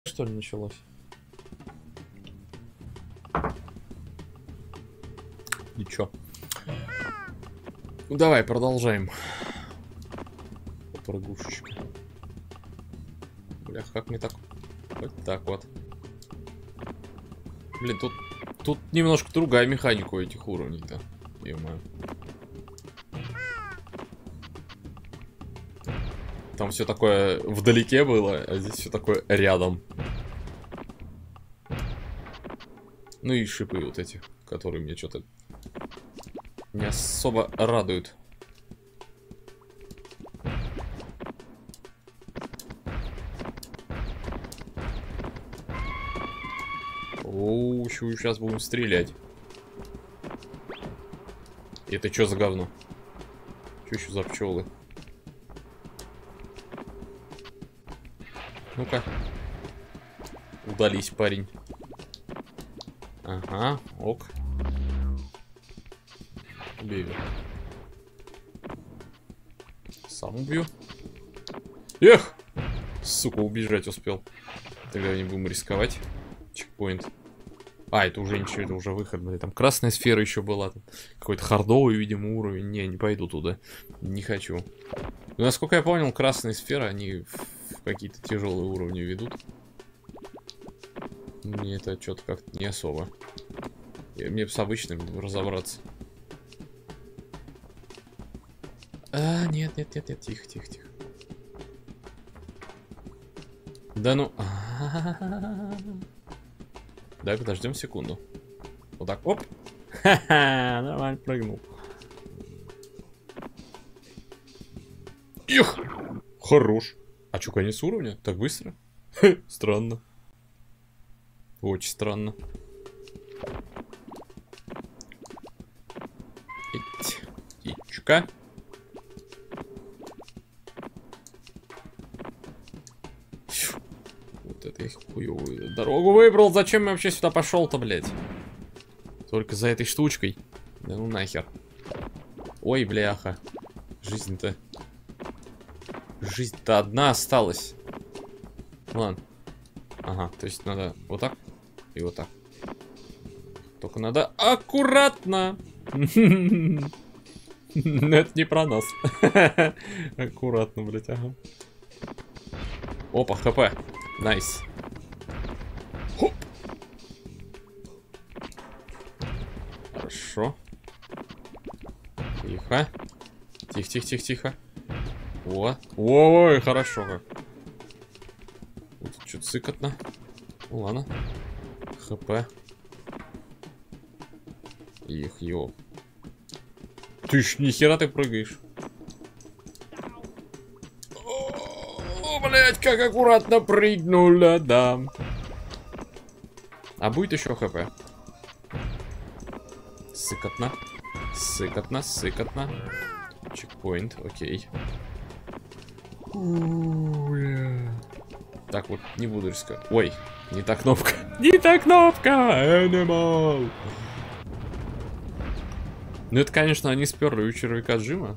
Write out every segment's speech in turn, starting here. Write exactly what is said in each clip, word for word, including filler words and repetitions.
Что ли началось? Ничего. Ну давай, продолжаем. Прогушечка. Бля, как мне так? Вот так вот. Блин, тут тут немножко другая механика у этих уровней-то. Ё-моё. Там все такое вдалеке было, а здесь все такое рядом. Ну и шипы вот эти, которые мне что-то не особо радуют. Оу, сейчас будем стрелять. Это что за говно? Что еще за пчелы? Ну-ка. Удались, парень. Ага, ок. Убей его. Сам убью. Эх! Сука, убежать успел. Тогда не будем рисковать. Чекпоинт. А, это уже ничего, это уже выход. Там красная сфера еще была. Какой-то хардовый, видимо, уровень. Не, не пойду туда. Не хочу. Но, насколько я понял, красные сферы, они в какие-то тяжелые уровни ведут. Мне это что-то как-то не особо. Мне бы с обычным разобраться. А, нет, нет, нет, нет, тихо, тихо, тихо. Да ну. Дай подождем секунду. Вот так, оп. Ха-ха, нормально прыгнул. Их! Хорош. А чё, конец уровня? Так быстро? Странно. Очень странно. Ить. Ичка. Вот это я хуёвую дорогу выбрал. Зачем я вообще сюда пошел-то, блядь? Только за этой штучкой. Да ну нахер. Ой, бляха. Жизнь-то... Жизнь-то одна осталась. Ладно. Ага, то есть надо вот так и вот так. Только надо аккуратно. Это не про нас. Аккуратно, блять, ага. Опа, хп. Найс. Хоп. Хорошо. Тихо. Тихо, тихо, тихо, тихо. О, ой, хорошо как. Тут что-то цикотно. Ну ладно. ХП. Их, ё. Ты ж нихера ты прыгаешь. О, блять, как аккуратно прыгнула, да. А будет еще ХП? Сыкотно. Сыкотно, сыкотно. Чекпоинт, окей. Так вот, не буду рисковать. Ой, не та кнопка. Не та кнопка! Animal! Ну это, конечно, они сперли у червяка Джима.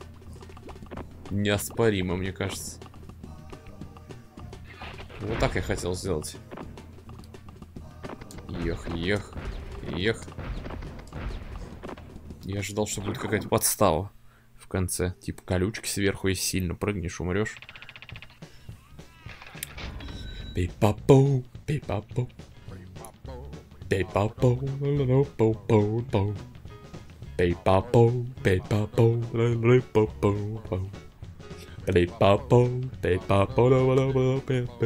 Неоспоримо, мне кажется. Вот так я хотел сделать. Ех, ех, ех. Я ожидал, что будет какая-то подстава в конце. Типа колючки сверху, если сильно прыгнешь, умрешь. Пей-па-пу, пей-па-пу. Пей-па-пу, пу-пу-пу. Пей-па-пу, пей-па-пу, пу-пу-пу. Пей-па-пу, пей-па-пу,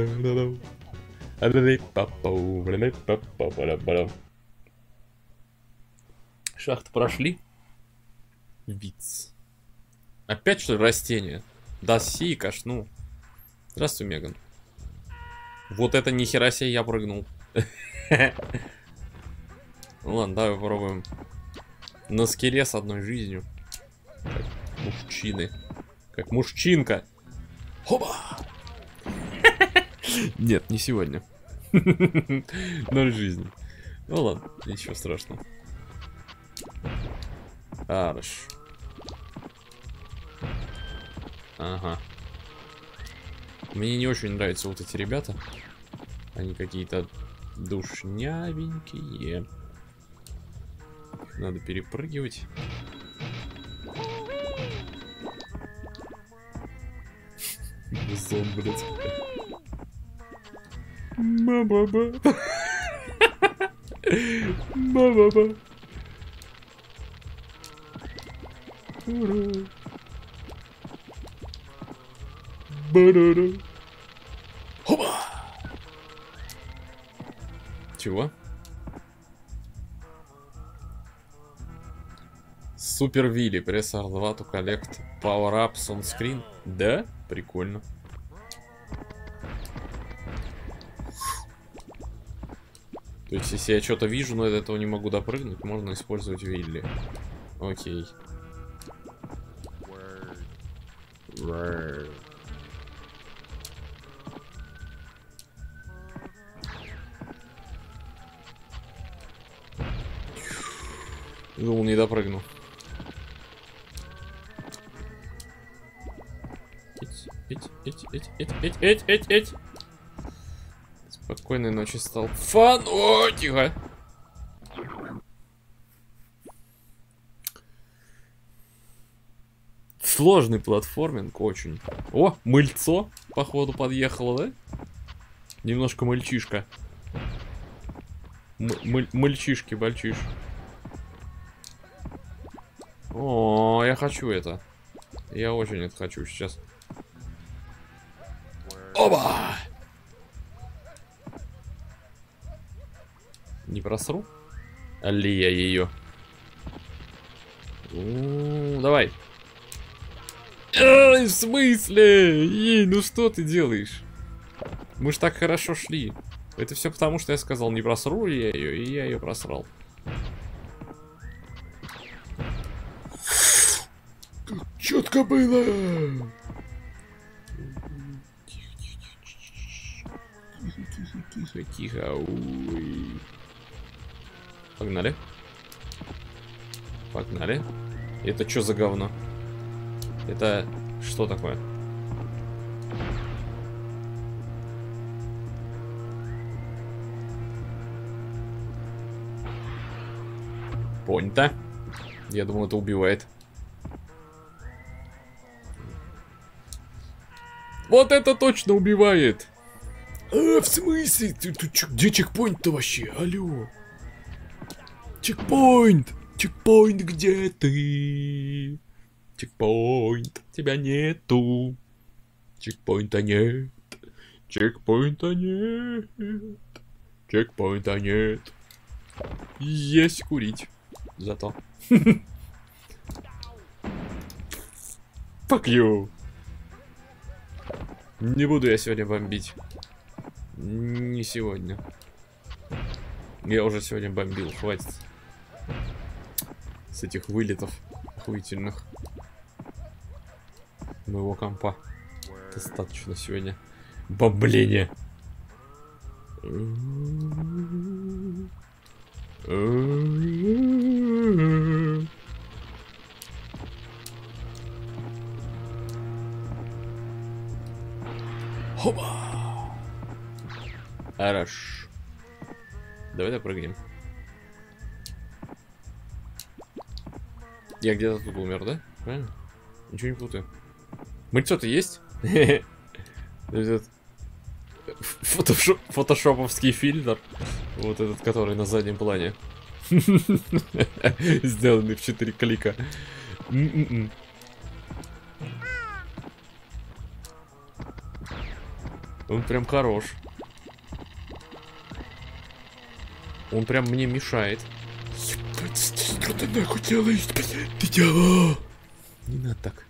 пу-пу-пу. Шахты прошли. Виц. Опять что ли растение? Да си, кашну. Здравствуй, Меган. Вот это нихера себе я прыгнул. Ну ладно, давай попробуем. На скеле с одной жизнью. Как мужчины. Как мужчинка. Хоба! Нет, не сегодня. Ноль жизни. Ну ладно, ничего страшного. Хорошо. Ага. Мне не очень нравятся вот эти ребята. Они какие-то душнявенькие. Их надо перепрыгивать. Зон, блядь. Ба-ба-ба. Ба-ба-ба. Ура. Ба-да-да. Хоба. Чего? Супер Вилли, пресс ар два to collect power-ups on screen. Да? Прикольно. То есть, если я что-то вижу, но до этого не могу допрыгнуть, можно использовать Вилли. Окей. Думал, не допрыгну. Эть, эть, эть, эть, эть, эть, эть, эть, эть. Спокойной ночи стал. Фан! О, тихо! Сложный платформинг очень. О, мыльцо, походу, подъехало, да? Немножко мальчишка. М мальчишки, бальчиш. О, я хочу это. Я очень это хочу сейчас. Оба! Не просру? Али я ее. Давай. Эй, в смысле? Ей, ну что ты делаешь? Мы ж так хорошо шли. Это все потому, что я сказал, не просру я ее, и я ее просрал. Как четко было. Тихо, тихо, тихо, тихо, тихо. Ой. Погнали. Погнали. Это что за говно? Это что такое? Понято. Я думал, это убивает. Вот это точно убивает. А, в смысле? Ты, ты, ты, где чекпоинт-то вообще? Алло. Чекпоинт. Чекпоинт, где ты? Чекпоинт. Тебя нету. Чекпоинта нет. Чекпоинта нет. Чекпоинта нет. Есть курить. Зато. Fuck you. Не буду я сегодня бомбить. Не сегодня. Я уже сегодня бомбил. Хватит. С этих вылетов охуительных. Моего компа. Достаточно сегодня. Бомбление. Хоба! Хорош. Давай допрыгнем. Я где-то тут умер, да? Правильно? Ничего не путаю. Мыльцо-то есть? Этот фотошоп, фотошоповский фильтр. Вот этот, который на заднем плане. Сделанный в четыре клика. Он прям хорош. Он прям мне мешает. Что ты нахуй делаешь? Ты делал? Не надо так.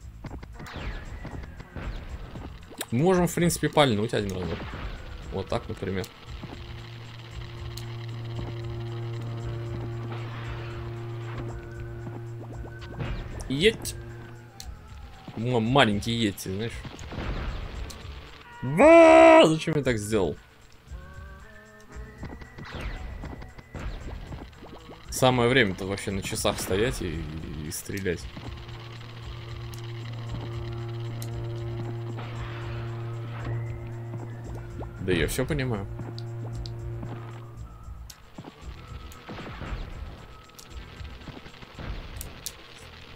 Мы можем, в принципе, пальнуть один разок. Вот так, например. Еть. Маленький еть, знаешь. А, зачем я так сделал? Самое время-то вообще на часах стоять и, и стрелять. Да я все понимаю.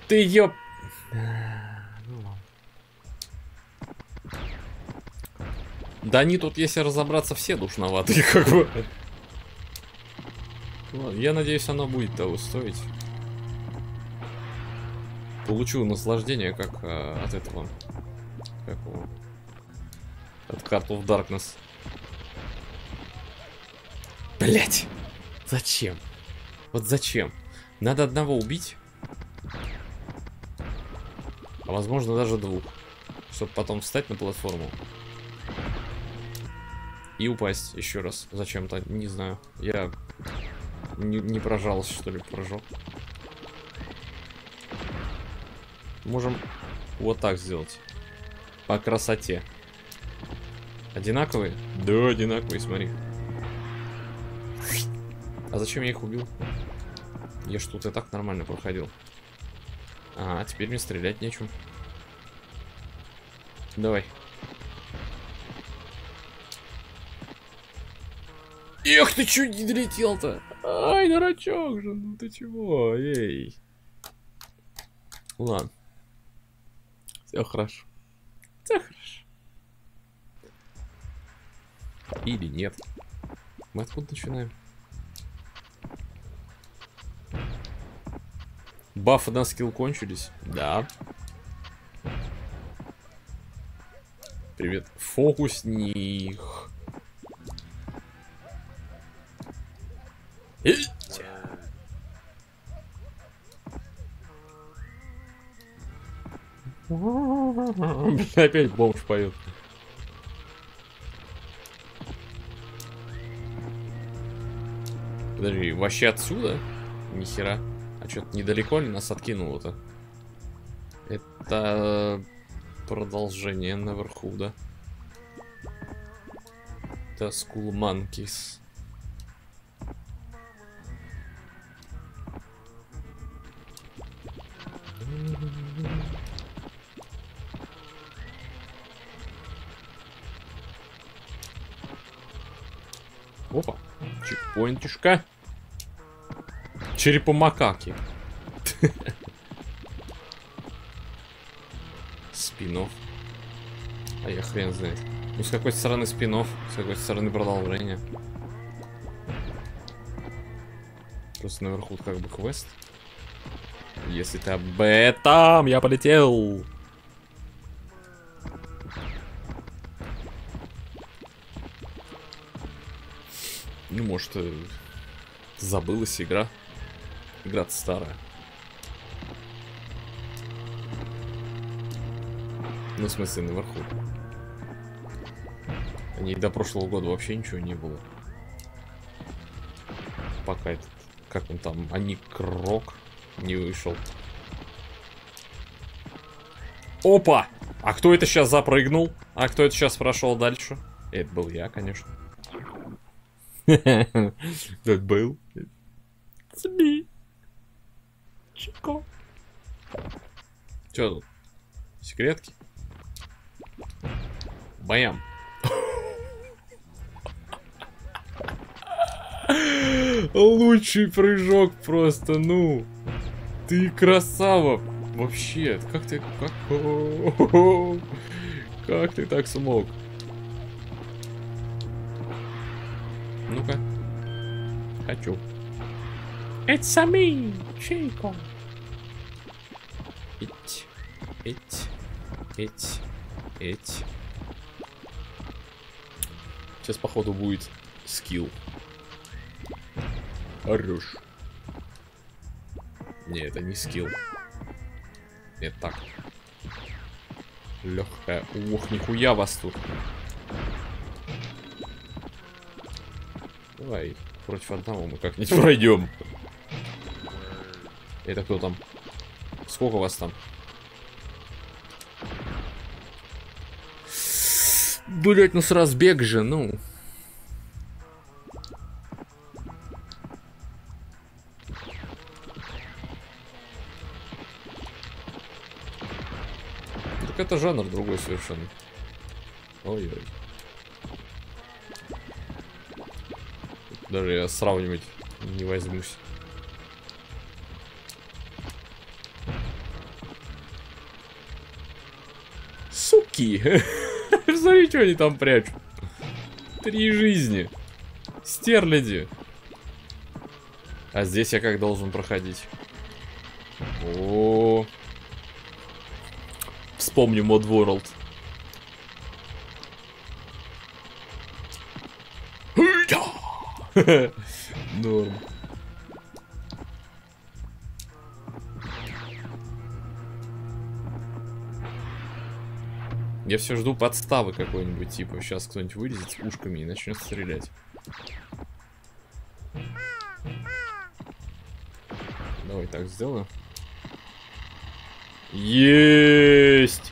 ты ёп... Да они тут, если разобраться, все душноватые, как бы. Ладно, я надеюсь, оно будет того стоить. Получу наслаждение, как а, от этого. Как его? От Heart of Darkness. Блять! Зачем? Вот зачем? Надо одного убить. А возможно даже двух. Чтобы потом встать на платформу. И упасть еще раз. Зачем-то, не знаю. Я не, не прожался, что ли, прыжок. Можем вот так сделать. По красоте. Одинаковые? Да, одинаковые, смотри. А зачем я их убил? Я ж тут и так нормально проходил. А, теперь мне стрелять нечем. Давай. Эх, ты чё не долетел-то? Ай, дурачок же, ну ты чего? Эй. Ладно. Все хорошо. Все хорошо. Или нет. Мы откуда начинаем? Бафы на скилл кончились? Да. Привет. Фокусник. Опять бомж поет. Подожди, вообще отсюда? Нихера. А что-то недалеко ли нас откинуло-то? Это продолжение наверху, да? Это School Monkeys. Опа, чекпоинтишка. Черепомакаки. Спин-офф. А я хрен знает. Ну, с какой стороны спин-офф, с какой стороны продолжение. Просто наверху как бы квест. Если ты об этом, я полетел. Ну, может, забылась игра. Игра-то старая. Ну, в смысле, наверху. О ней до прошлого года вообще ничего не было. Пока этот, как он там, Аникрок не вышел. Опа! А кто это сейчас запрыгнул? А кто это сейчас прошел дальше? Это был я, конечно. Это был. Сби. Чико. Че тут? Секретки? Бам. Лучший прыжок просто, ну. Ты красава. Вообще, как ты... Как, как ты так смог? Ну-ка. Хочу. It's me, Chico. Ить, ить, ить, ить. Сейчас, походу, будет скилл. Хорош. Не, это не скилл. Это так. Легкая. Ох, нихуя вас тут. Давай, против одного мы как-нибудь пройдем. Это кто там? Сколько вас там? Блять, ну с разбег же, ну. Так это жанр другой совершенно. Ой-ой. Даже я сравнивать не возьмусь. Дикие. Смотри, что они там прячут. Три жизни. Стерляди. А здесь я как должен проходить? О, вспомню Mod World. Норм. Я все жду подставы какой-нибудь, типа сейчас кто-нибудь вылезет с пушками и начнет стрелять. Давай так сделаю. Есть!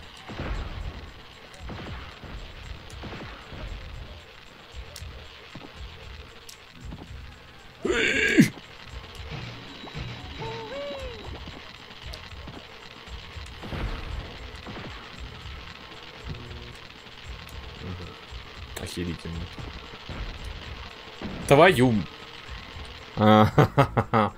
Охерительно. Твою. А-ха-ха-ха.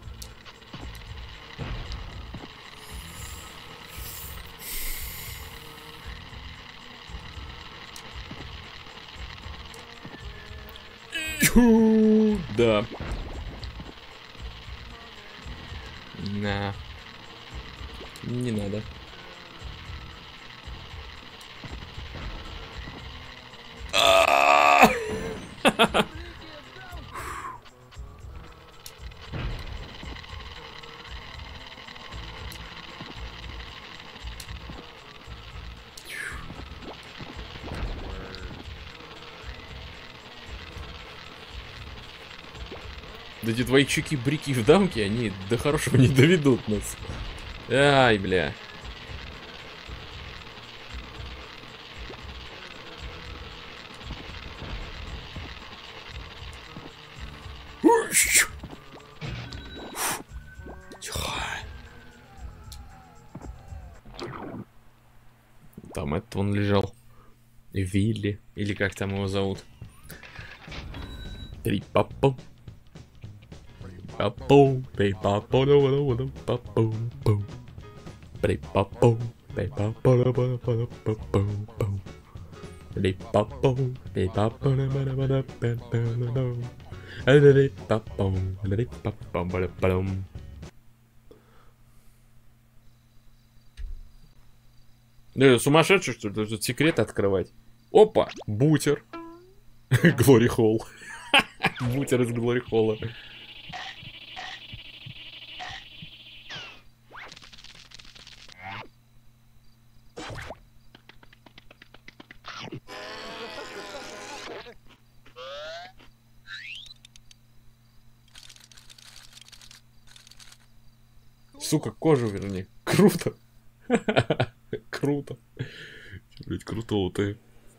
Да. На. Не надо. Да эти твои чики-брики в дамке, они до хорошего не доведут нас. Ай, бля. Там этот он лежал. Вилли. Или как там его зовут. Три папа. Папу, пей папу, папу, папу, пей папу, пей папу, папу, папу, пей папу, пей папу, папу. Ну, сумасшедший, что ли? Тут секрет открывать. Опа, бутер. Глори Холл. Бутер из Глори Холла. Сука, кожу верни. Круто. Круто. Блять, крутого ты.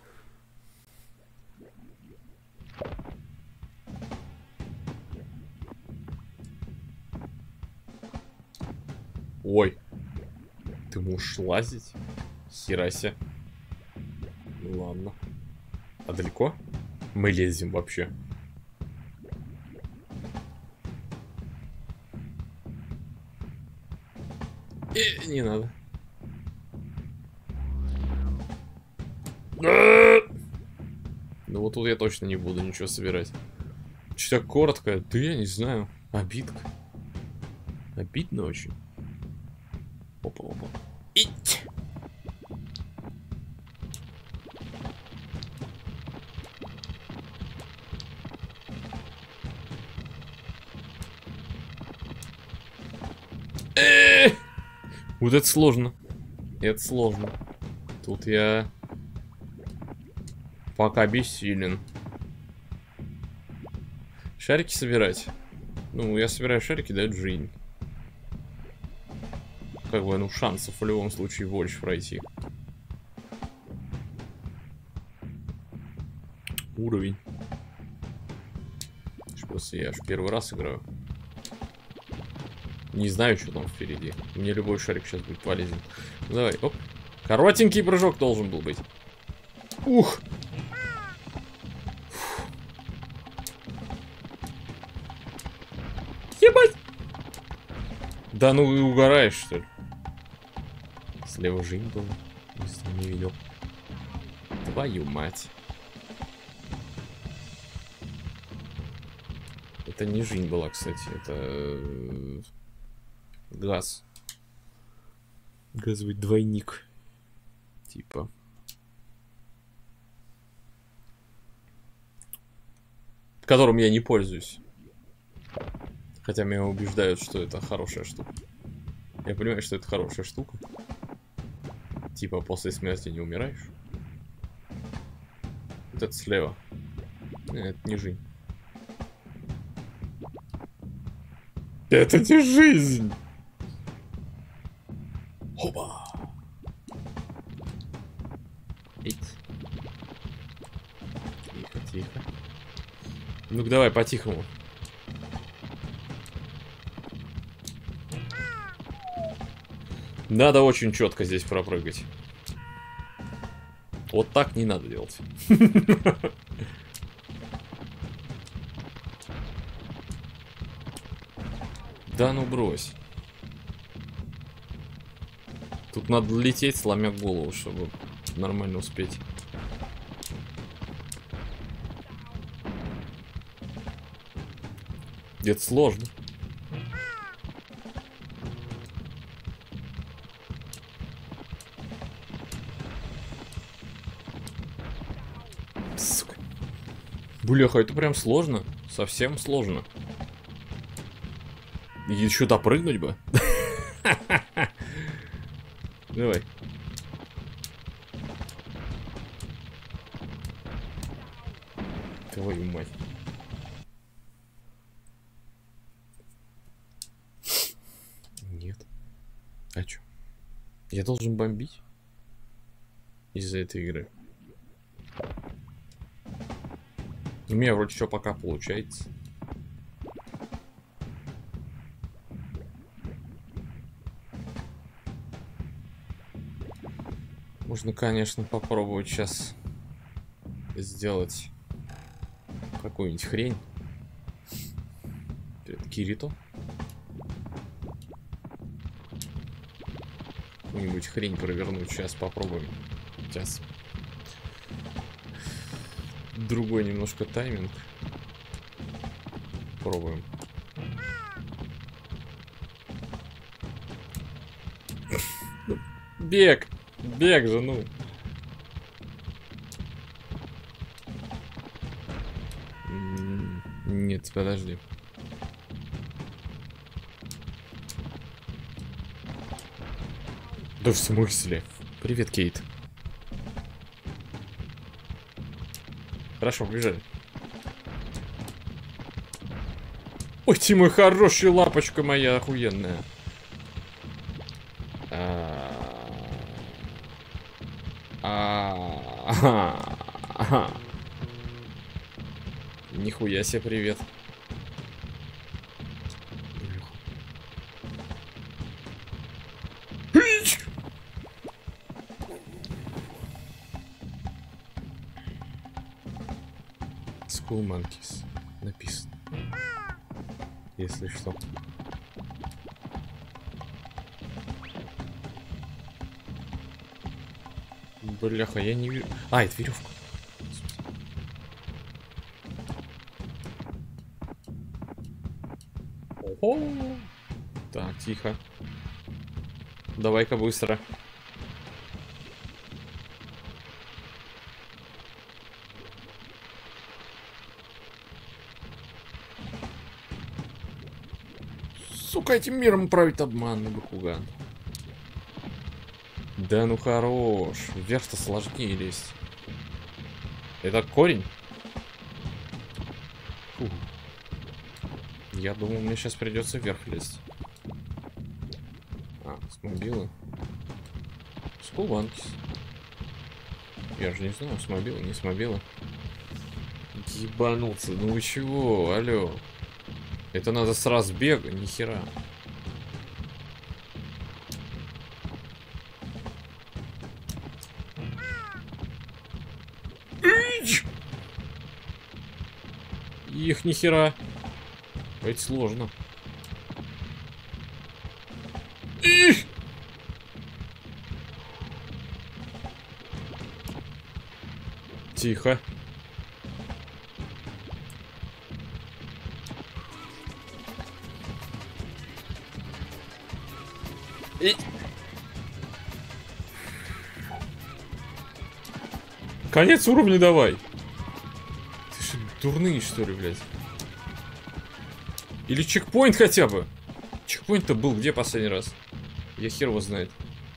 Ой. Ты можешь лазить? Херася. Ну ладно. А далеко? Мы лезем вообще. Э, не надо. Ну вот тут я точно не буду ничего собирать. Что-то коротко. Да я не знаю. Обидка. Обидно очень. Опа-опа. Ить! Э-э-э! Вот это сложно. Это сложно. Тут я пока бессилен. Шарики собирать. Ну, я собираю шарики, дают жизнь. Как бы, ну, шансов в любом случае больше пройти. Уровень. Просто я аж первый раз играю. Не знаю, что там впереди. Мне любой шарик сейчас будет полезен. Ну, давай, оп. Коротенький прыжок должен был быть. Ух! Ебать! Да ну и угораешь, что ли? Слева жизнь была. Если не видел. Твою мать. Это не жизнь была, кстати. Это... газ. Газовый двойник. Типа. Которым я не пользуюсь. Хотя меня убеждают, что это хорошая штука. Я понимаю, что это хорошая штука. Типа после смерти не умираешь. Вот это слева. Нет, это не жизнь. Это не жизнь! Опа! Ить. Тихо, тихо. Ну-ка давай по-тихому. Надо очень четко здесь пропрыгать. Вот так не надо делать. Да ну брось. Тут надо лететь, сломя голову, чтобы нормально успеть. Это сложно. Сука. Бляха, это прям сложно. Совсем сложно. Еще допрыгнуть бы. Давай. Твою мать. Нет. А чё? Я должен бомбить? Из-за этой игры. У меня вроде что пока получается. Можно, конечно, попробовать сейчас сделать какую-нибудь хрень. Перед Кирито. Какую-нибудь хрень провернуть. Сейчас попробуем. Сейчас. Другой немножко тайминг. Пробуем. Бег! Бег же, ну. Нет, подожди. Да в смысле? Привет, Кейт. Хорошо, побежали. Ой, ты мой хороший, лапочка моя охуенная. Ага. Нихуя себе, привет. School Monkeys написано. Если что. Бляха, я не вижу. А, это веревка. О, так, тихо. Давай-ка быстро. Сука, этим миром правит обманный Бакуган. Да ну хорош. Вверх-то сложнее лезть. Это корень? Фу. Я думал, мне сейчас придется вверх лезть. А, с мобилы. School Monkeys. Я же не знаю, с мобила, не с мобила. Ебануться, ну вы чего, алло. Это надо с разбега, нихера. Их нихера. Это сложно. Их! Тихо. И... Конец уровня давай. Ты что, дурные что ли, блядь? Или чекпоинт хотя бы? Чекпоинт-то был где последний раз? Я хер его знает.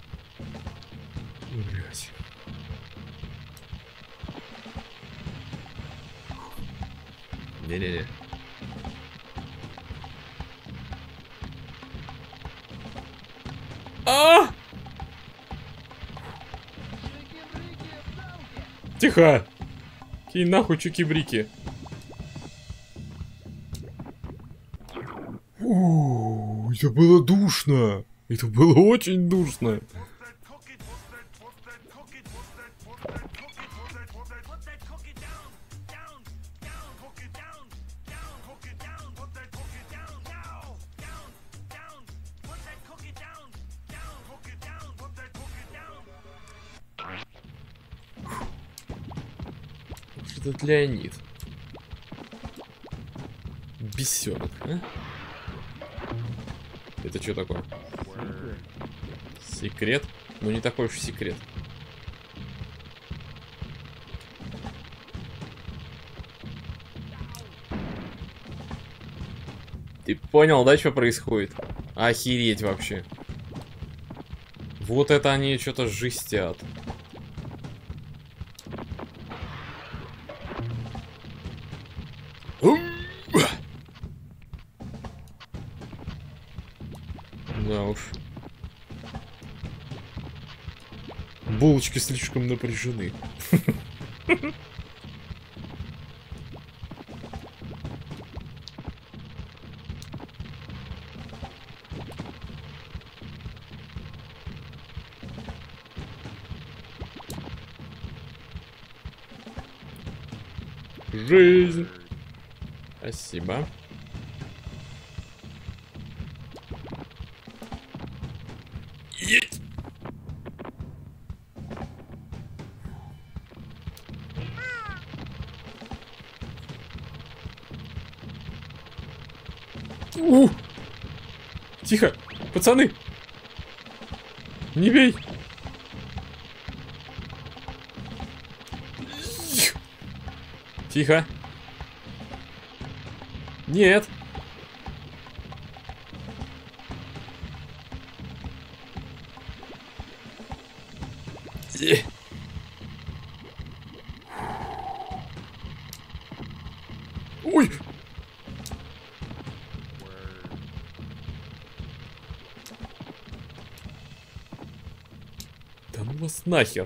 Блядь. Не-не-не. А! Тихо! Кинь нахуй чуки-брики. Ууу, это было душно. Это было очень душно. Что это Леонид? Бесенок, а? Это что такое? Секрет? Ну не такой уж секрет. Ты понял, да, что происходит? Охереть вообще. Вот это они что-то жестят. Да уж. Булочки слишком напряжены. Жизнь. Спасибо. Есть. У! Тихо, пацаны. Не бей. Тихо. Нет. Э. Ой. Да ну вас нахер.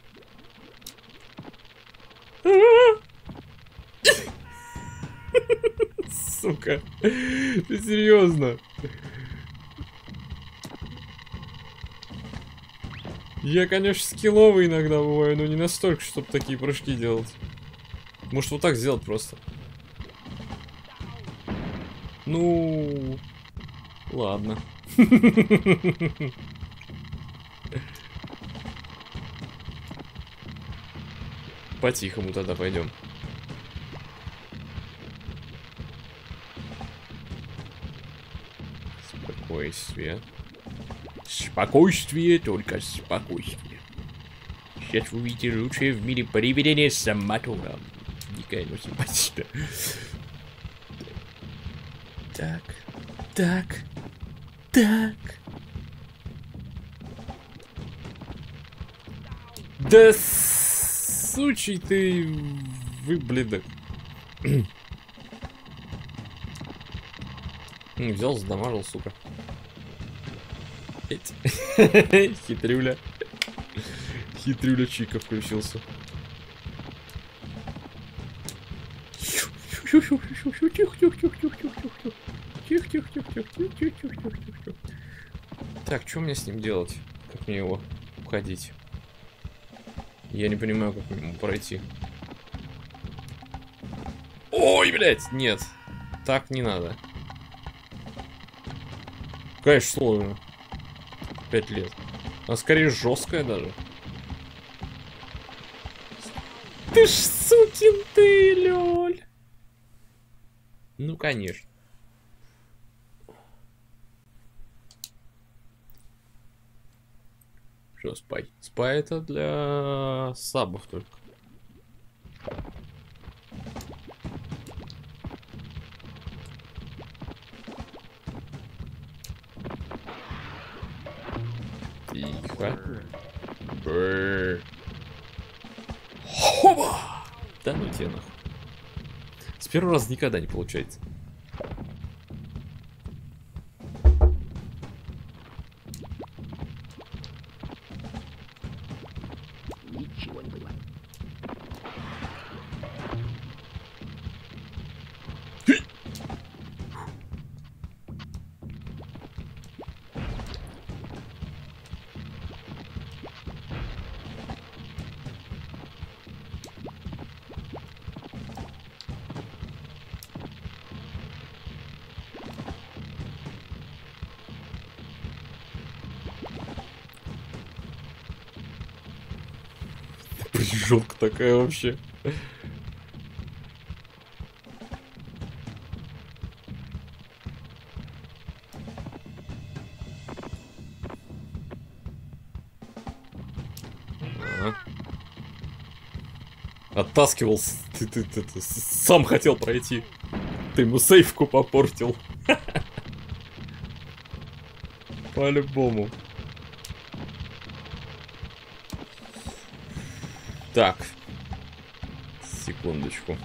Сука. Ты серьезно? Я, конечно, скилловый иногда бываю, но не настолько, чтобы такие прыжки делать. Может, вот так сделать просто. Ну... Ладно. По-тихому тогда пойдем. Спокойствие. Спокойствие, только спокойствие. Сейчас вы увидите лучшее в мире приведение с мотором. Дикая, но симпатично. Так, так, так. Да сучий ты выблядок. Взял, задамажил, сука. Хитрюля. Хитрюля Чика включился. Так, что мне с ним делать? Как мне его уходить? Я не понимаю, как ему пройти. Ой, блядь, нет. Так не надо. Конечно, сложно. Пять лет. А скорее жесткая даже. ты ж сукин ты, лёль. Ну, конечно. Что, спай? Спай это для сабов только. Тихо. Бррр. Хоба! Да ну тебе нахуй. С первого раза никогда не получается. Ничего не понимаю. Прижжёнка такая вообще. Ага. Оттаскивал, ты, ты, ты, ты сам хотел пройти. Ты ему сейфку попортил. По-любому. Так. Секундочку.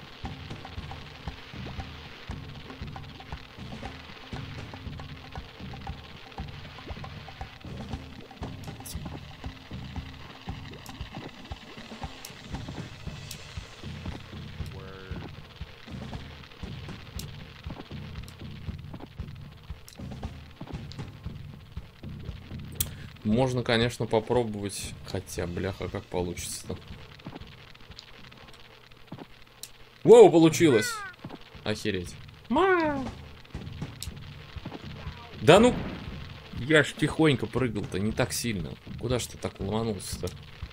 Можно, конечно, попробовать. Хотя, бляха, как получится-то. Воу, получилось! Охереть. Ма! Да ну... Я ж тихонько прыгал-то, не так сильно. Куда ж ты так ломанулся-то?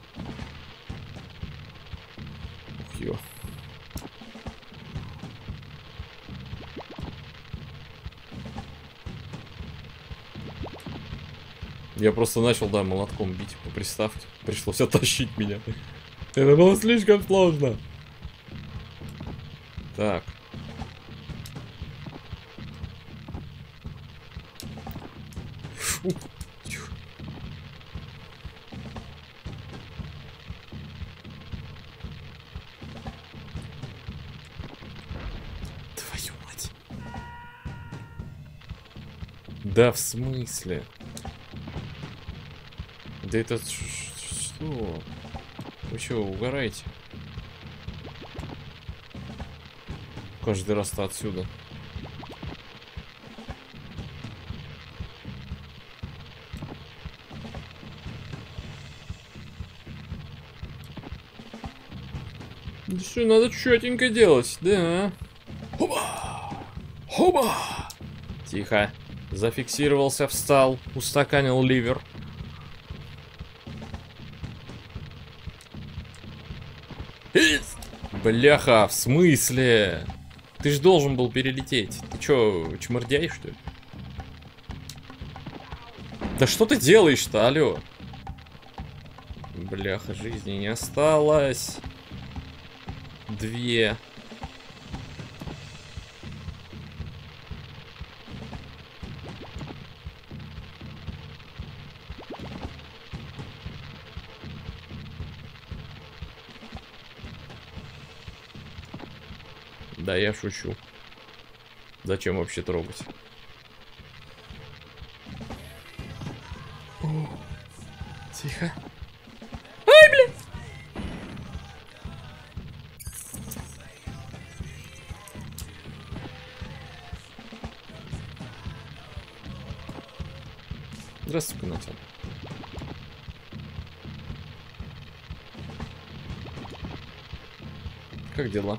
Ух, ё. Я просто начал, да, молотком бить по приставке. Пришлось оттащить меня. Это было слишком сложно. Так. Фу. Тихо. Твою мать. Да в смысле? Да это что? Вы что, угораете? Каждый раз-то отсюда. Да что, надо четенько делать, да? Хоба! Хоба! Тихо. Зафиксировался, встал, устаканил ливер. Бляха, в смысле? Ты ж должен был перелететь. Ты чё, чмырдяй, что ли? Да что ты делаешь-то, алё? Бляха, жизни не осталось. Две. Да, я шучу. Зачем вообще трогать? О, тихо. Ай, блин! Здравствуй, Натян. Как дела?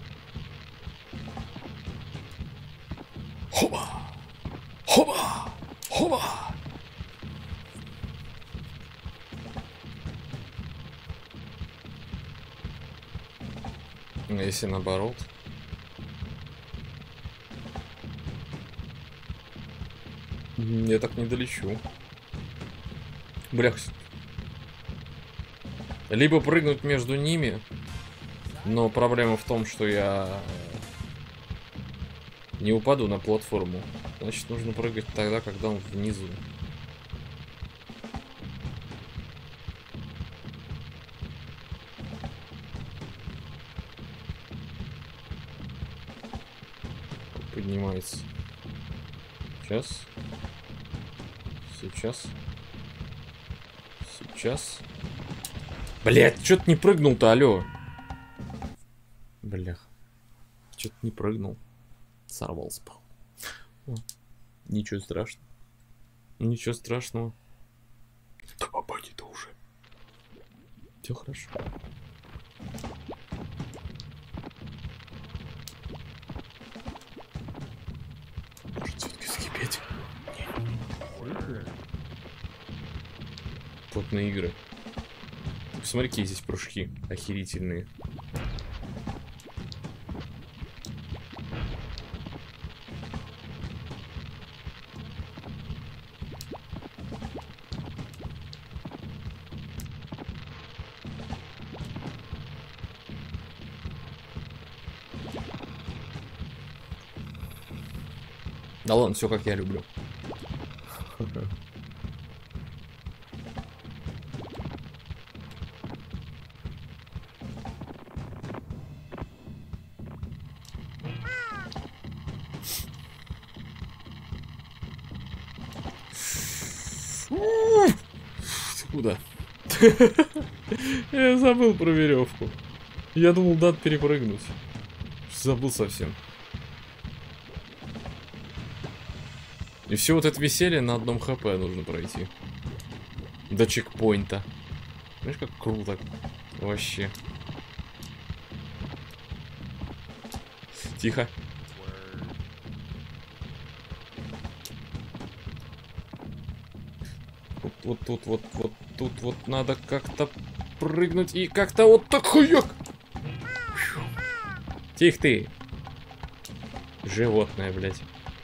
Хоба! Хоба! Хоба! А если наоборот? Я так не долечу. Блях. Либо прыгнуть между ними, но проблема в том, что я не упаду на платформу. Значит, нужно прыгать тогда, когда он внизу. Поднимается. Сейчас. Сейчас. Сейчас. Блять, чё ты не прыгнул-то, алё? Блях. Чё-то не прыгнул. Сорвался. О, ничего страшного. Ничего страшного. Да попади-то уже. Все хорошо. Может, все-таки скипеть? Плотные игры. Посмотри, какие здесь прыжки охерительные. Да ладно, все как я люблю. Куда? Я забыл про веревку. Я думал, надо перепрыгнуть. Забыл совсем. И все вот это веселье на одном хп нужно пройти. До чекпоинта. Знаешь, как круто. Вообще. Тихо. Вот, вот тут, вот, вот тут вот надо как-то прыгнуть и как-то вот так хуяк. Тихо ты. Животное, блядь.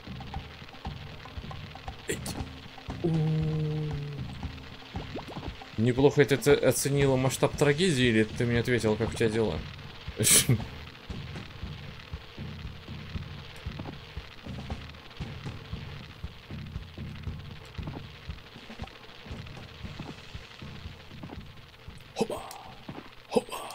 Неплохо это оценила масштаб трагедии, или ты мне ответил, как у тебя дела? Хопа! Хопа!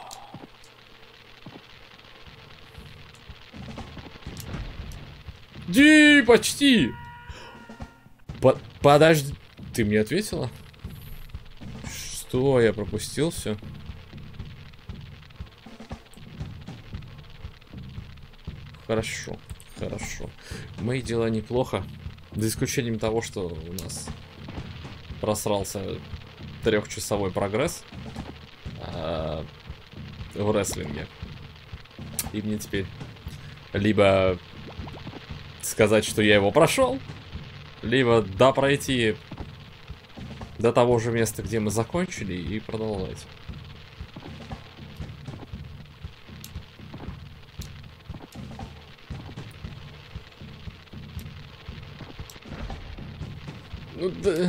Ди, почти! По- подожди, ты мне ответила? Что, я пропустил все? Хорошо, хорошо. Мои дела неплохо. За исключением того, что у нас просрался трехчасовой прогресс а, в рестлинге. И мне теперь либо сказать, что я его прошел, либо да пройти до того же места, где мы закончили, и продолжать. Ну, да...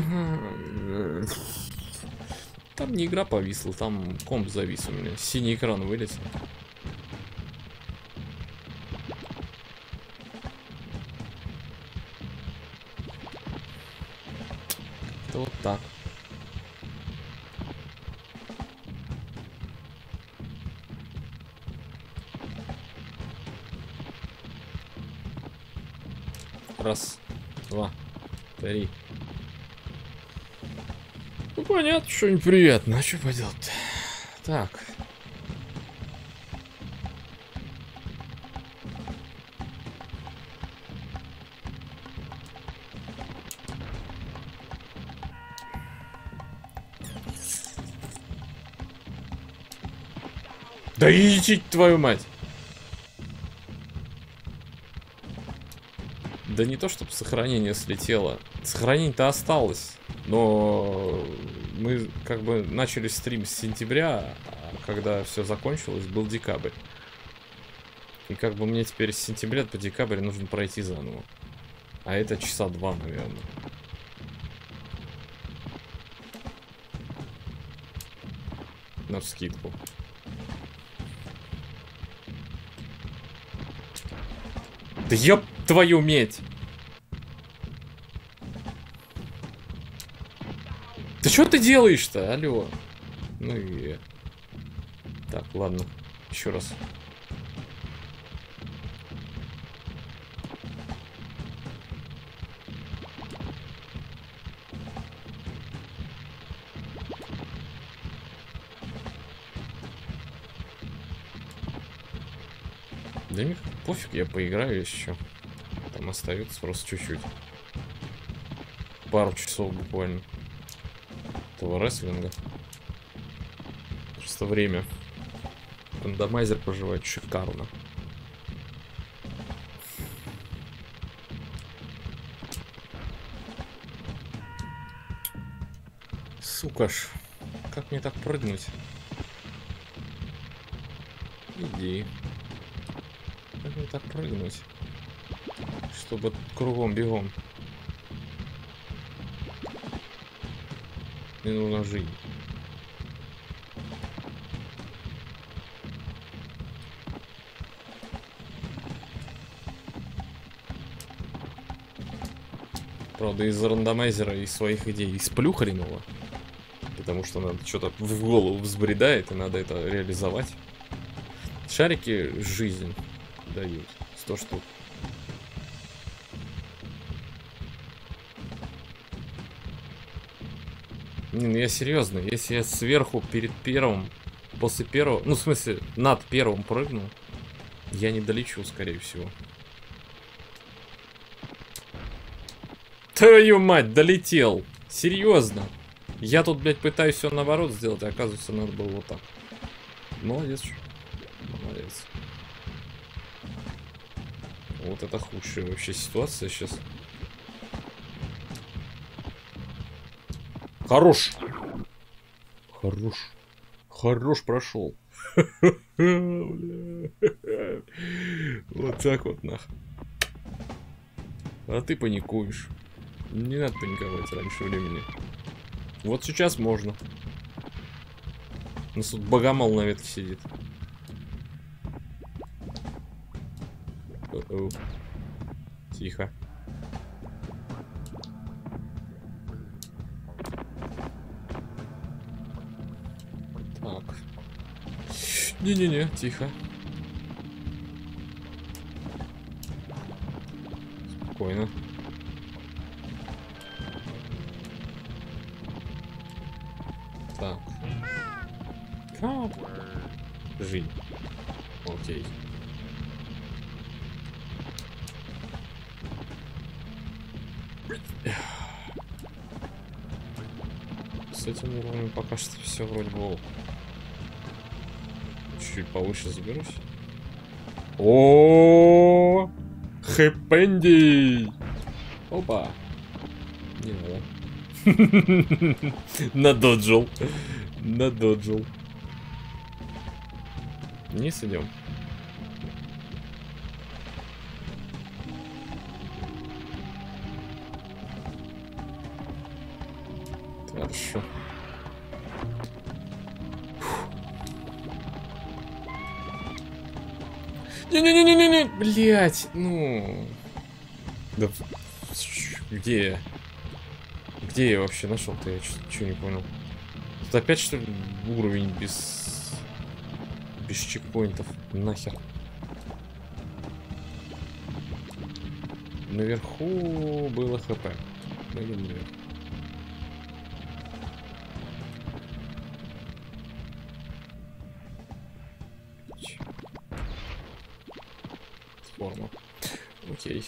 Там не игра повисла, там комп завис у меня. Синий экран вылез. Это вот так. Раз, два, три. Ну понятно, что неприятно. А что поделать-то? Так. Да иди твою мать! Да не то, чтобы сохранение слетело. Сохранение-то осталось. Но мы как бы начали стрим с сентября, а когда все закончилось, был декабрь. И как бы мне теперь с сентября по декабрь нужно пройти заново. А это часа два, наверное. Навскидку. Да ёб твою медь! Ты что ты делаешь-то? Алло. Ну и... Так, ладно. Еще раз. Да мне пофиг, я поиграю еще. Там остается просто чуть-чуть. Пару часов буквально. Этого рестлинга. Просто время. Рандомайзер поживает шикарно. Сука ж. Как мне так прыгнуть? Иди. Как мне так прыгнуть? Чтобы кругом бегом. Мне нужно жить. Правда, из-за рандомайзера и своих идей сплю хреново. Потому что надо что-то в голову взбредает, и надо это реализовать. Шарики жизнь дают. сто штук. Не, ну я серьезно, если я сверху перед первым, после первого, ну в смысле над первым прыгну, я не долечу, скорее всего. Твою мать, долетел! Серьезно! Я тут, блядь, пытаюсь все наоборот сделать, а оказывается надо было вот так. Молодец. Молодец. Вот это худшая вообще ситуация сейчас. Хорош. Хорош. Хорош прошел. Вот так вот нах. А ты паникуешь. Не надо паниковать раньше времени. Вот сейчас можно. У нас тут богомол на ветке сидит. О-о. Тихо. Так. Не-не-не, тихо. Спокойно. Так. Как? Жизнь. Окей. С этим уровнем пока что все вроде бы чуть-чуть повыше заберусь. О, хэппенди! Опа! Не надо. Надоджил. Надоджил. Вниз идем. Хорошо. Не-не-не-не-не, блять, ну, да, где я? Где я вообще нашел-то? Я что не понял. Тут опять что ли уровень без без чекпоинтов? Нахер. Наверху было хп. Мы идем наверх. Форма. Окей.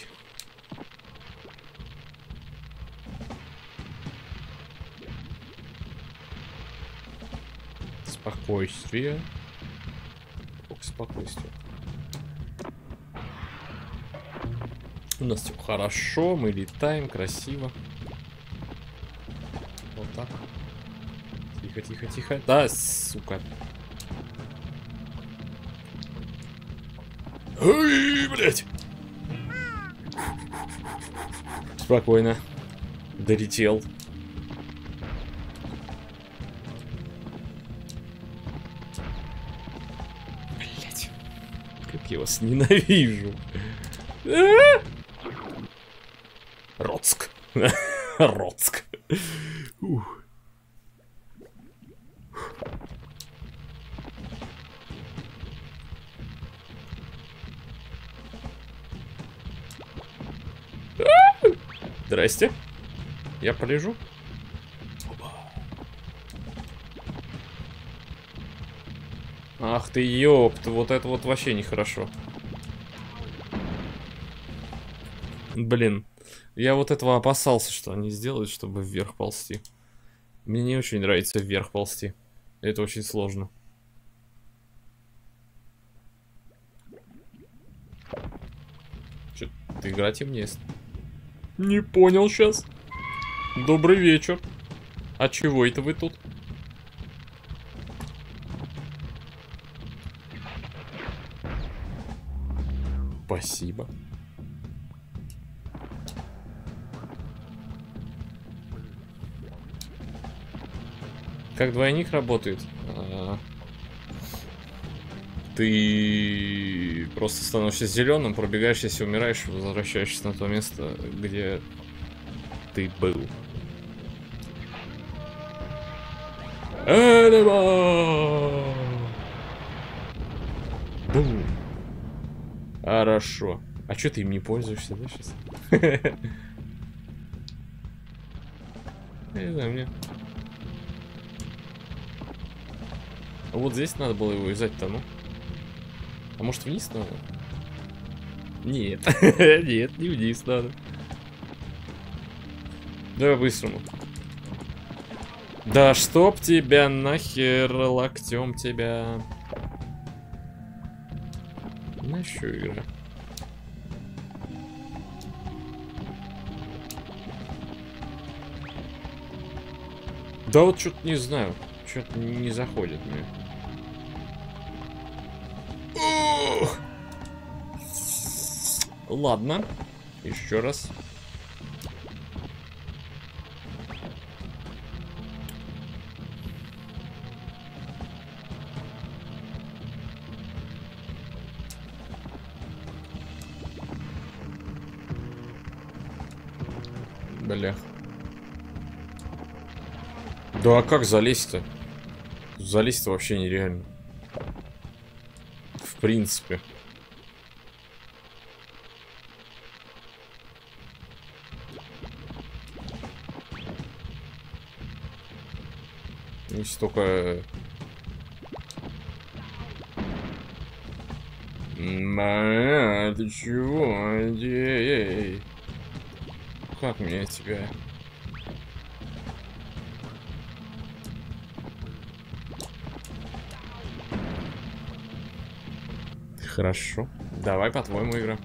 Спокойствие. Ох, спокойствие. У нас все хорошо, мы летаем красиво. Вот так. Тихо, тихо, тихо. Да, сука. Ой, блядь. Спокойно. Долетел. Блядь. Как я вас ненавижу. Роцк. Роцк. Ух. Здрасте. Я полежу. Ах ты ёпт, вот это вот вообще нехорошо. Блин, я вот этого опасался, что они сделают, чтобы вверх ползти. Мне не очень нравится вверх ползти. Это очень сложно. Чё-то играть им не есть. Не понял сейчас. Добрый вечер. А чего это вы тут? Спасибо. Как двойник работает? А, ты просто становишься зеленым, пробегаешь, если умираешь, возвращаешься на то место, где ты был. Бум. Хорошо. А что ты им не пользуешься, да, сейчас? Я не знаю, мне. Вот здесь надо было его взять-то, ну. А может вниз надо? Нет. Нет, не вниз надо. Давай быстрому. Да чтоб тебя нахер, локтем тебя. На что игра? Да вот что-то не знаю. Что-то не заходит мне. Ух! Ладно. Еще раз. Блях. Да а как залезть-то? Залезть-то вообще нереально. В принципе. Если только... А, ты чего? Эй, как мне тебя? Хорошо. Давай по-твоему игра.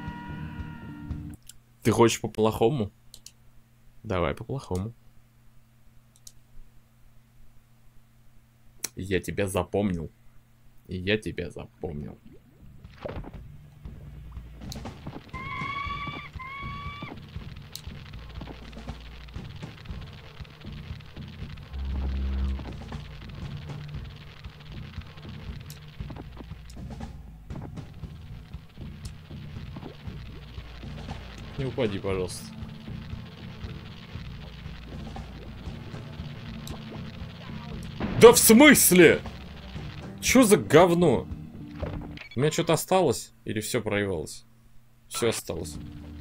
Ты хочешь по-плохому? Давай по-плохому. Я тебя запомнил. Я тебя запомнил. Не упади, пожалуйста. Да в смысле? Чё за говно? У меня что-то осталось? Или все проявилось? Все осталось.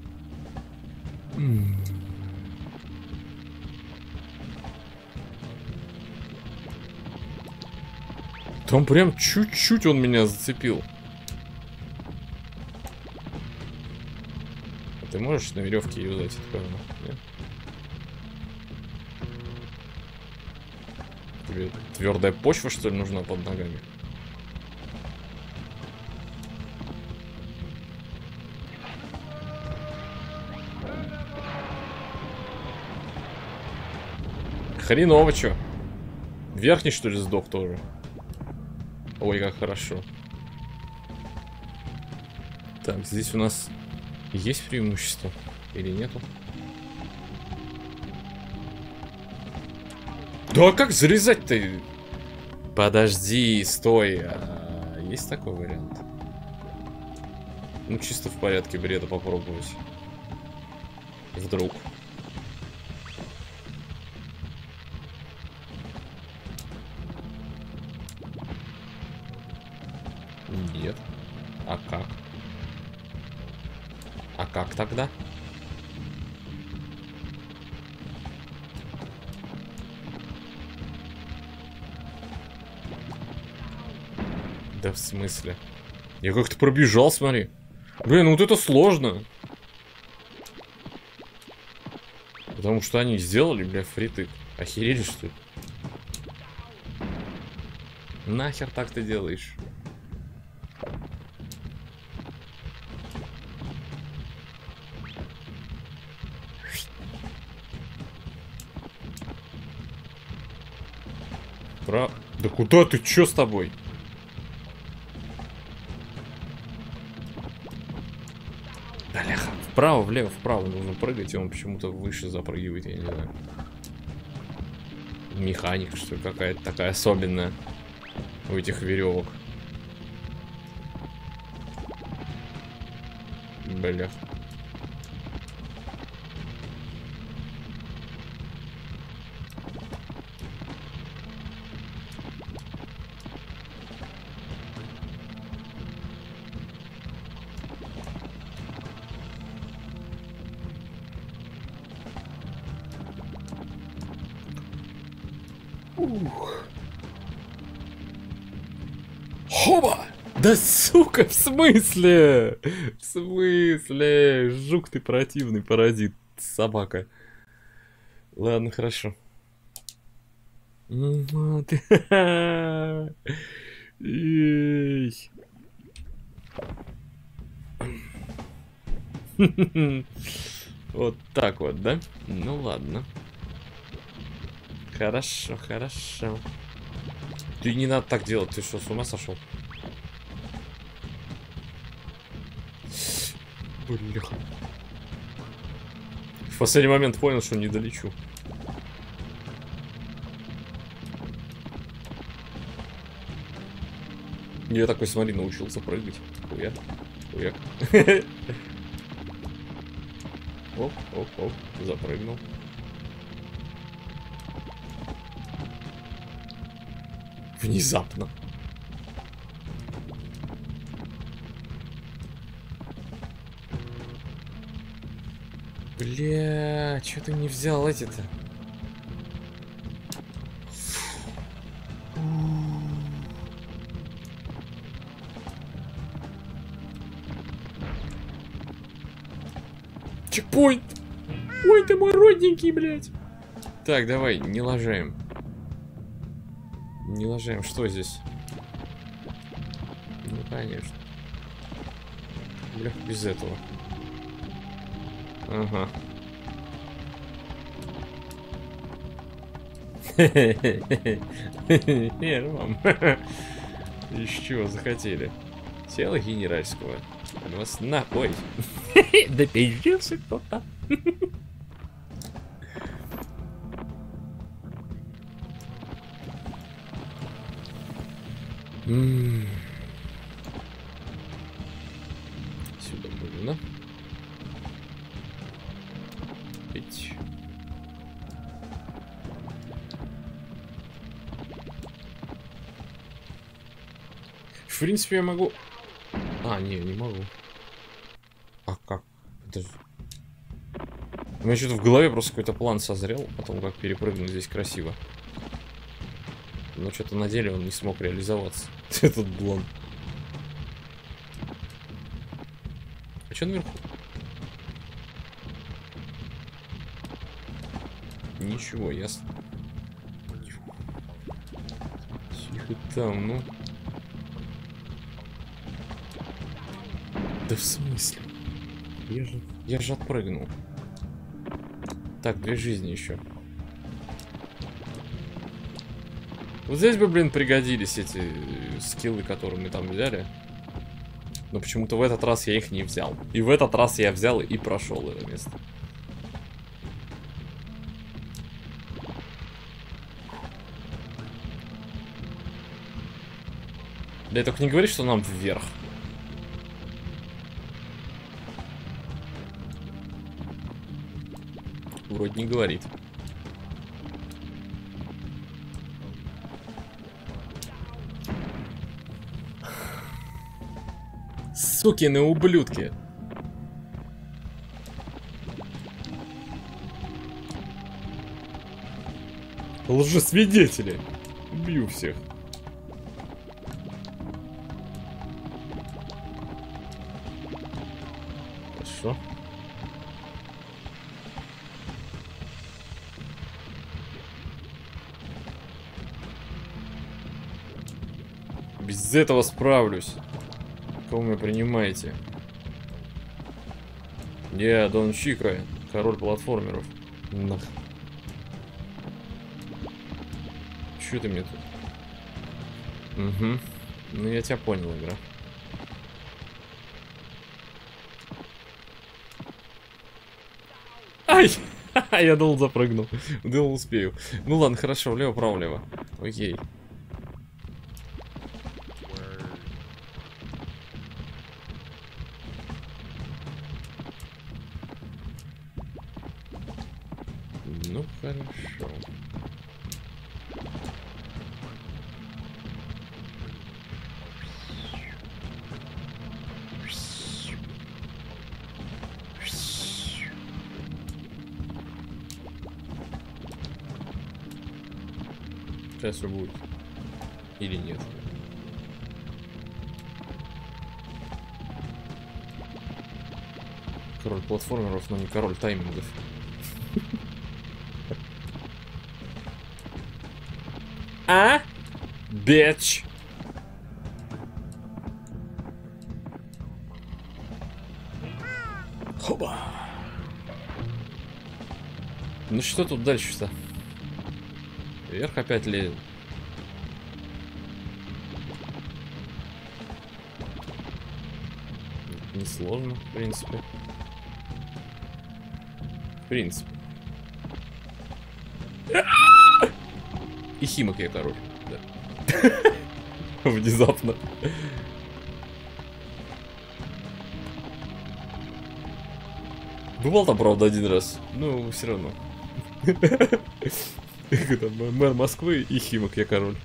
Там прям чуть-чуть он меня зацепил. Ты можешь на веревке юзать это говно? Нет? Тебе твердая почва, что ли, нужна под ногами? Хреново, чё? Верхний, что ли, сдох тоже? Ой, как хорошо. Так, здесь у нас есть преимущество или нету? Да как залезать-то? Подожди, стой. А, есть такой вариант? Ну, чисто в порядке бреда попробовать. Вдруг. Нет. А как? А как тогда? Да в смысле? Я как-то пробежал, смотри. Блин, ну вот это сложно. Потому что они сделали, бля, фритык. Охерели, что ли? Нахер так ты делаешь? Про... Да куда ты? Чё с тобой? Бляха. Вправо, влево, вправо нужно прыгать, и он почему-то выше запрыгивает, я не знаю. Механика, что ли, какая-то такая особенная у этих веревок. Бля. Ух. Хоба! Да сука, в смысле? В смысле? Жук ты противный, паразит, собака. Ладно, хорошо. Вот так вот, да? Ну ладно. Хорошо, хорошо. Ты не надо так делать, ты что, с ума сошел? Бляха. В последний момент понял, что не долечу. Я такой, смотри, научился прыгать. Хуяк, хуяк. Оп, оп, оп, запрыгнул. Внезапно. Бля, чё ты не взял эти-то? Чекпоинт! Ой, ты мой родненький, блядь! Так, давай, не лажаем. Не лажаем, что здесь? Ну, конечно. Бля, без этого. Ага. Хе-хе-хе. Вам. Из чего захотели? Тело генеральского. Вас на... Ой. Да пиздился кто-то. Сюда можно. Пить. В принципе, я могу... А, не, не могу. А как? Подожди. У меня что-то в голове просто какой-то план созрел о том, как перепрыгнуть здесь красиво. Но что-то на деле он не смог реализоваться. Этот блон. А что наверху? Ничего, ясно. Тихо там, ну. Да в смысле? Я же, я же отпрыгнул. Так, две жизни еще. Вот здесь бы, блин, пригодились эти скиллы, которые мы там взяли. Но почему-то в этот раз я их не взял. И в этот раз я взял и прошел это место. Да, только не говори, что нам вверх. Вроде не говорит. Сукины ублюдки. Лжесвидетели. Убью всех. Хорошо. Без этого справлюсь. Кого вы принимаете? Я Дон Чика, король платформеров. Нах. Чё ты мне тут? Угу. Ну я тебя понял, игра. Ай! Я думал, запрыгнул. Думал, успею. Ну ладно, хорошо, влево, право, влево. Окей. Ну хорошо. Сейчас все будет. Или нет. Король платформеров, но не король таймингов. А? Бич. Хоба. Ну что тут дальше-то? Вверх опять лезет. Несложно, в принципе. В принципе. И Химок я король. Да. Внезапно. Бывал там, правда, один раз. Ну, все равно. Мэр Москвы и Химок я король.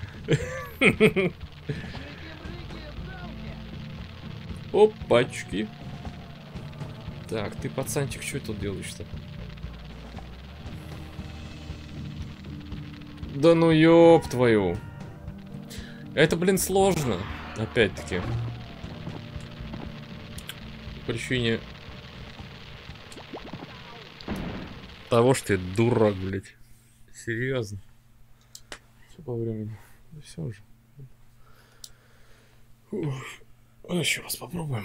Опачки. Так, ты, пацанчик, что тут делаешь-то? Да ну ёб твою. Это, блин, сложно. Опять-таки. По причине того, что ты дурак, блядь. Серьезно. Все по времени. Да все уже. Ух. Еще раз попробуем.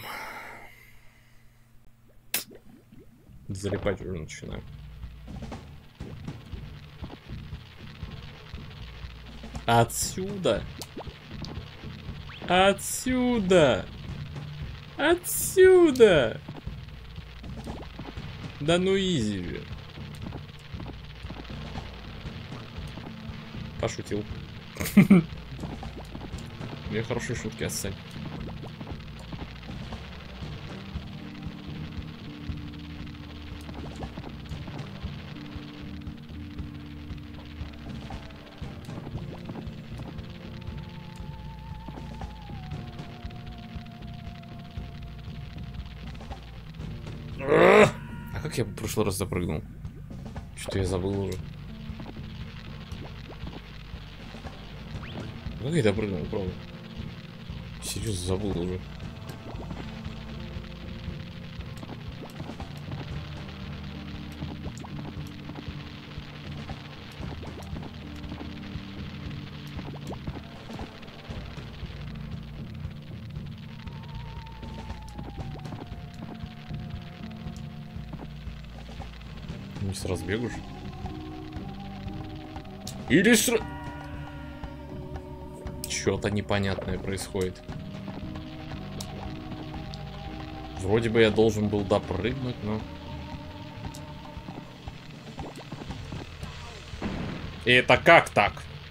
Залипать уже начинаю. Отсюда. Отсюда. Отсюда. Да ну изи же. Пошутил. У меня хорошие шутки, отстань. А как я в прошлый раз запрыгнул? Что-то я забыл уже. Как я допрыгнул, правда? Серьезно, забыл уже. Не с разбегу же. Или с... Что-то непонятное происходит. Вроде бы я должен был допрыгнуть, но... И это как так?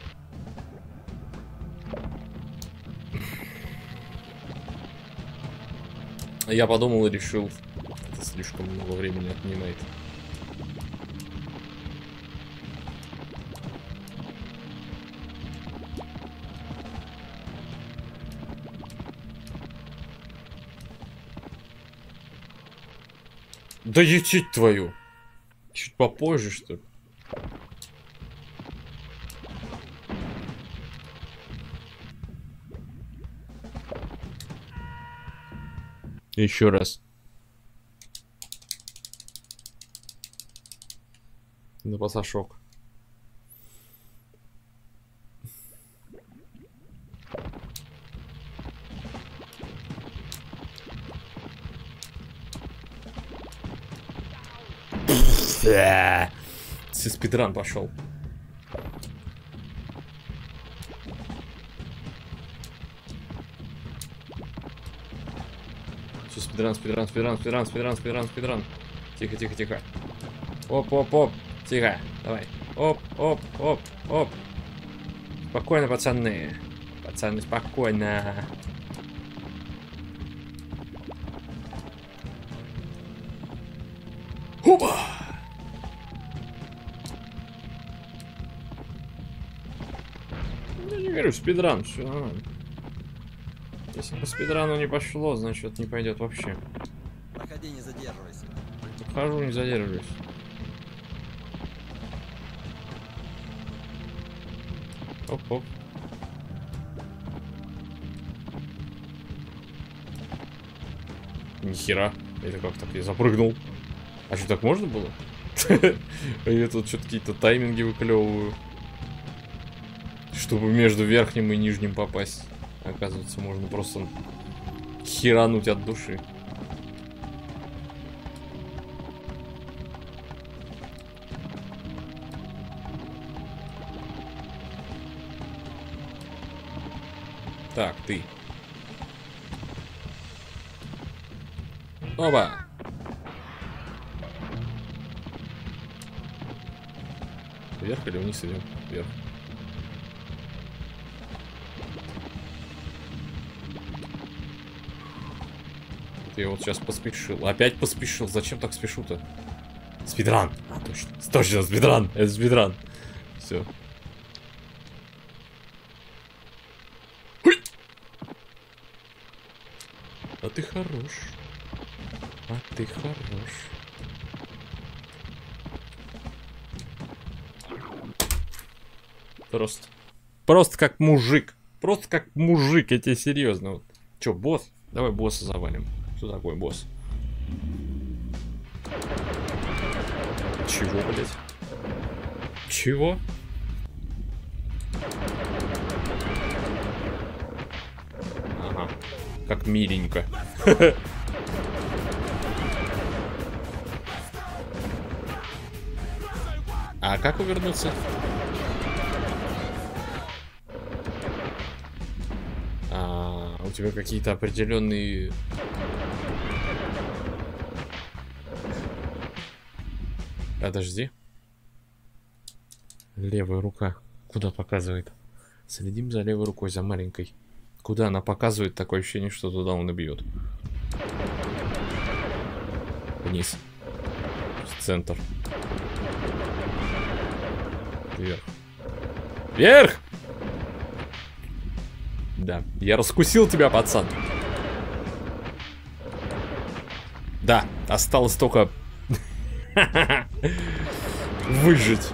Я подумал и решил, это слишком много времени отнимает. Да ячить твою! Чуть попозже, что ли? Еще раз. На пасашок. Все, спидран пошел. Все, спидран, спидран, спидран, спидран, спидран, спидран, спидран. Тихо, тихо, тихо. Оп, оп, оп. Тихо, давай. Оп, оп, оп, оп. Спокойно, пацаны. Пацаны, спокойно. Опа! Я не говорю, спидран, все нормально. Если по спидрану не пошло, значит не пойдет вообще. Проходи, не задерживайся. Хожу, не задерживаюсь. Оп-оп. Нихера. Это как так? Я запрыгнул. А что, так можно было? Я тут что-то какие-то тайминги выклевываю. Чтобы между верхним и нижним попасть. Оказывается, можно просто херануть от души. Так, ты. Оба! Вверх или вниз идем? Вверх. Я вот сейчас поспешил. Опять поспешил. Зачем так спешу-то? Спидран. А, точно. Точно, спидран. Это спидран. Все. А ты хорош. А ты хорош. Просто. Просто как мужик. Просто как мужик, я тебе серьезно. Вот. Че, босс? Давай босса завалим. Что такое босс? Чего, блять? Чего? Ага. Как миленько. А как увернуться? А, у тебя какие-то определенные... Подожди. Левая рука. Куда показывает? Следим за левой рукой, за маленькой. Куда она показывает? Такое ощущение, что туда он и бьет. Вниз. В центр. Вверх. Вверх! Да, я раскусил тебя, пацан. Да, осталось только выжить.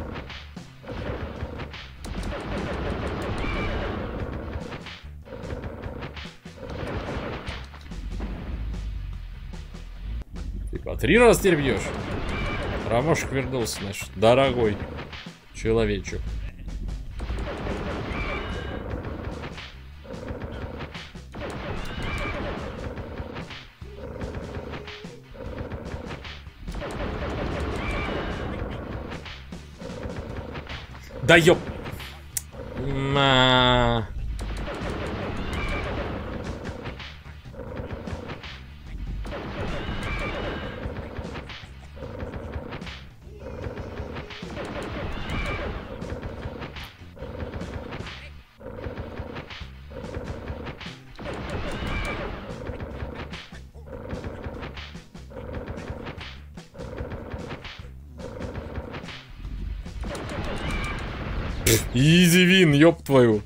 Ты по три раза теперь бьешь. Ромашек вернулся, наш дорогой человечек. Да ёп. На. Изи вин, ёб твою.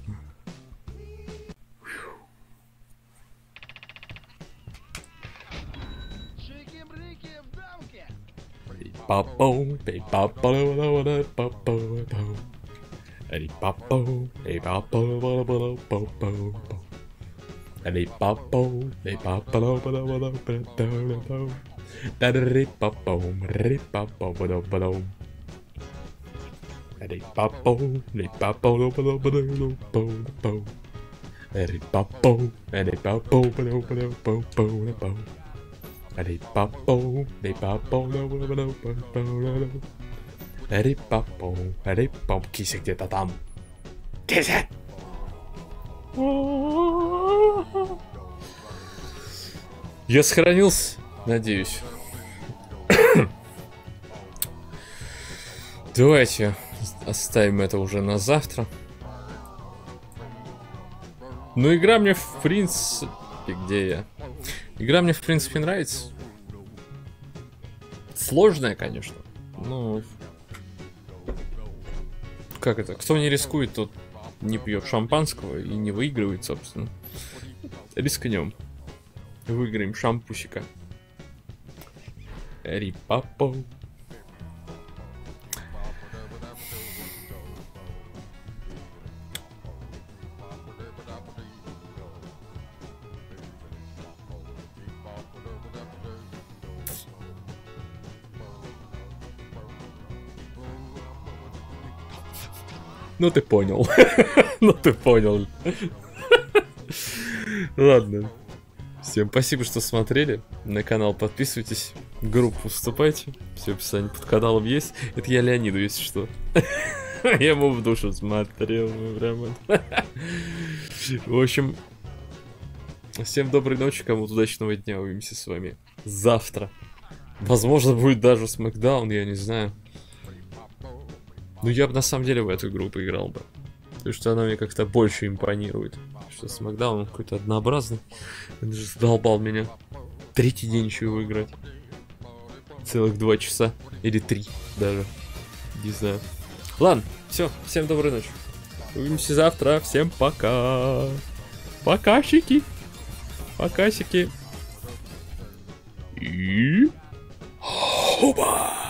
Папау, эй папау, папау, эй папау, эй папау, папау. Эй папау, эй папау, папау. Эй папау, эй папау, папау. Эй папау, эй папау, папау. Эй папау, эй папау, папау. Эй папау, эй папау, папау. Эй папау, эй папау. Кися где-то там. Кися! Я сохранился, надеюсь. Давайте оставим это уже на завтра. Ну, игра мне в принципе... Где я? Игра мне в принципе нравится. Сложная, конечно. Ну... Как это? Кто не рискует, тот не пьет шампанского и не выигрывает, собственно. Рискнем. Выиграем шампусика. Рипапо. Ну ты понял. Ну ты понял. Ладно. Всем спасибо, что смотрели. На канал подписывайтесь. В группу вступайте. Все описание под каналом есть. Это я Леониду, если что. Я ему в душу смотрел. Прямо. В общем, всем доброй ночи, кому-то удачного дня. Увидимся с вами завтра. Возможно, будет даже Смэкдаун, я не знаю. Ну, я бы на самом деле в эту игру поиграл бы. Потому что она мне как-то больше импонирует. Что Смэкдаун какой-то однообразный. Он же задолбал меня. Третий день еще его играть. Целых два часа. Или три даже. Не знаю. Ладно, все. Всем доброй ночи. Увидимся завтра. Всем пока. Покасики. Покасики. И... Хоба!